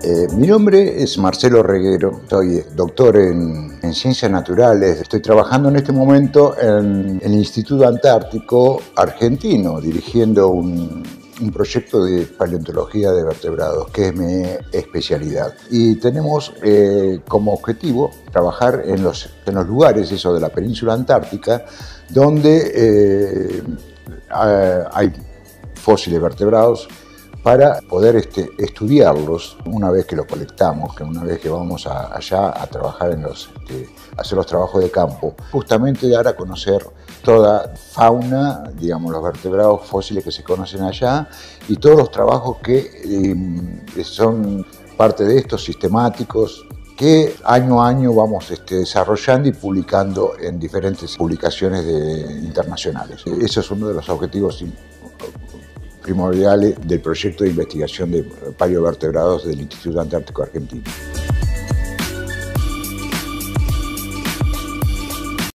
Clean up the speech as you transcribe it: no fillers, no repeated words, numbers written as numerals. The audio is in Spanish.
Mi nombre es Marcelo Reguero, soy doctor en Ciencias Naturales. Estoy trabajando en este momento en el Instituto Antártico Argentino, dirigiendo un proyecto de paleontología de vertebrados, que es mi especialidad. Y tenemos como objetivo trabajar en los lugares de la península antártica, donde hay fósiles vertebrados, para poder estudiarlos una vez que los colectamos, que una vez que vamos allá a trabajar hacer los trabajos de campo, justamente dar a conocer toda fauna, digamos, los vertebrados fósiles que se conocen allá y todos los trabajos que son parte de estos sistemáticos, que año a año vamos desarrollando y publicando en diferentes publicaciones internacionales. Ese es uno de los objetivos primordiales del proyecto de investigación de paleovertebrados del Instituto Antártico Argentino.